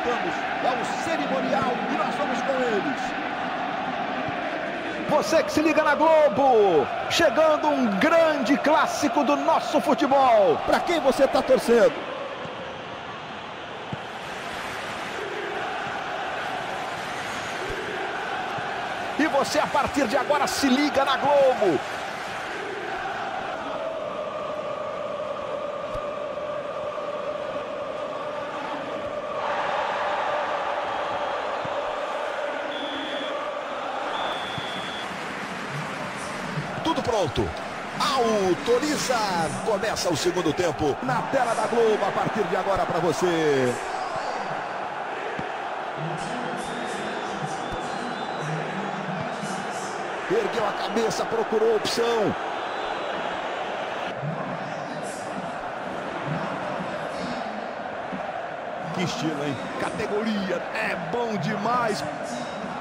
voltamos. É o cerimonial e nós vamos com eles. Você que se liga na Globo, chegando um grande clássico do nosso futebol. Para quem você está torcendo? E você, a partir de agora, se liga na Globo. Tudo pronto. Autoriza. Começa o segundo tempo na tela da Globo a partir de agora para você. Ergueu a cabeça, procurou a opção. Que estilo, hein? Categoria. É bom demais.